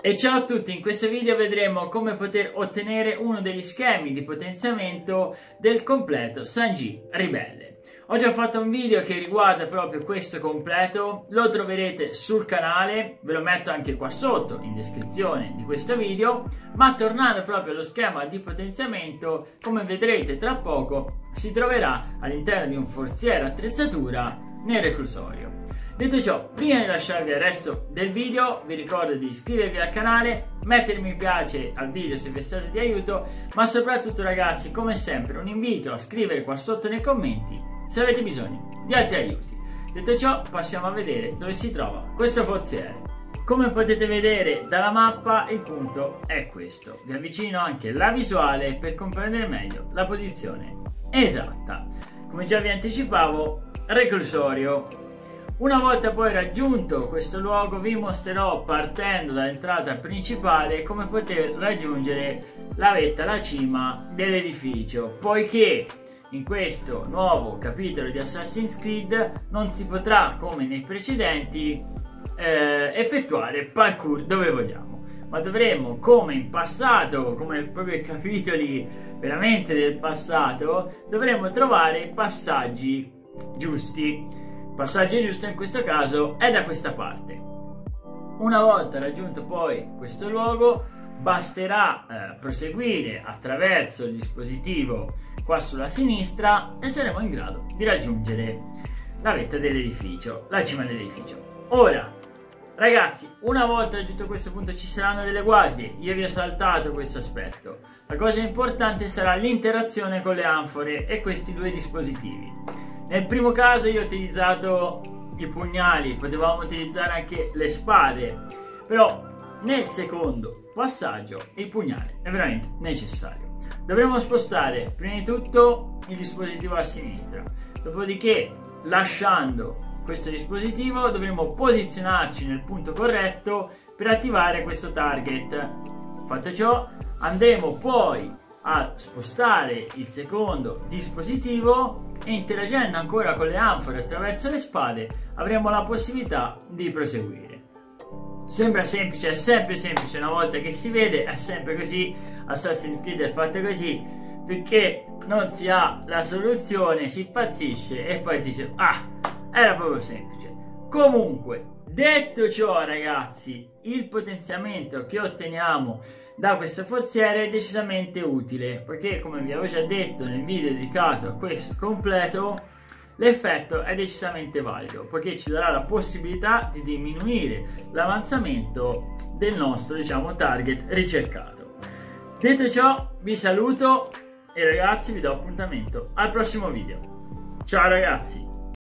E ciao a tutti, in questo video vedremo come poter ottenere uno degli schemi di potenziamento del completo Sanji Ribelle. Oggi ho fatto un video che riguarda proprio questo completo, lo troverete sul canale, ve lo metto anche qua sotto in descrizione di questo video, ma tornando proprio allo schema di potenziamento, come vedrete tra poco, si troverà all'interno di un forziere attrezzatura nel reclusorio. Detto ciò, prima di lasciarvi il resto del video, vi ricordo di iscrivervi al canale, mettere mi piace al video se vi è stato di aiuto, ma soprattutto ragazzi, come sempre, un invito a scrivere qua sotto nei commenti se avete bisogno di altri aiuti. Detto ciò, passiamo a vedere dove si trova questo forziere. Come potete vedere dalla mappa, il punto è questo. Vi avvicino anche la visuale per comprendere meglio la posizione esatta. Come già vi anticipavo, reclusorio. Una volta poi raggiunto questo luogo vi mostrerò, partendo dall'entrata principale, come poter raggiungere la vetta alla cima dell'edificio, poiché in questo nuovo capitolo di Assassin's Creed non si potrà, come nei precedenti, effettuare parkour dove vogliamo, ma dovremo, come in passato, come proprio i capitoli veramente del passato, dovremo trovare passaggi giusti. Passaggio giusto in questo caso è da questa parte. Una volta raggiunto poi questo luogo, basterà proseguire attraverso il dispositivo qua sulla sinistra e saremo in grado di raggiungere la vetta dell'edificio, la cima dell'edificio. Ora, ragazzi, una volta raggiunto questo punto ci saranno delle guardie. Io vi ho saltato questo aspetto. La cosa importante sarà l'interazione con le anfore e questi due dispositivi. Nel primo caso io ho utilizzato i pugnali, potevamo utilizzare anche le spade, però nel secondo passaggio il pugnale è veramente necessario. Dovremo spostare prima di tutto il dispositivo a sinistra, dopodiché lasciando questo dispositivo dovremo posizionarci nel punto corretto per attivare questo target. Fatto ciò, andremo poi a spostare il secondo dispositivo e, interagendo ancora con le anfore attraverso le spade, avremo la possibilità di proseguire. Sembra semplice, è sempre semplice una volta che si vede, è sempre così. Assassin's Creed è fatto così, finché non si ha la soluzione si impazzisce e poi si dice ah, era proprio semplice. Comunque, detto ciò ragazzi, il potenziamento che otteniamo da questo forziere è decisamente utile, perché come vi avevo già detto nel video dedicato a questo completo, l'effetto è decisamente valido, poiché ci darà la possibilità di diminuire l'avanzamento del nostro, diciamo, target ricercato. Detto ciò, vi saluto e ragazzi vi do appuntamento al prossimo video. Ciao ragazzi!